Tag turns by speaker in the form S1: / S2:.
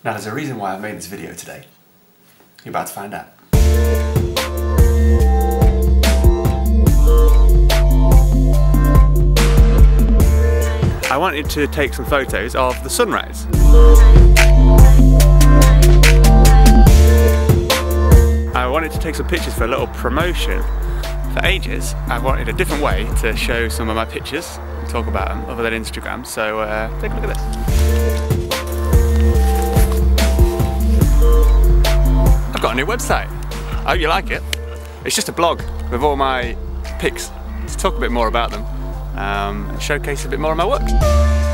S1: Now there's a reason why I made this video today. You're about to find out. I wanted to take some photos of the sunrise. I wanted to take some pictures for a little promotion. For ages, I wanted a different way to show some of my pictures and talk about them other than Instagram, so take a look at this. I've got a new website. I hope you like it. It's just a blog with all my pics to talk a bit more about them and showcase a bit more of my work.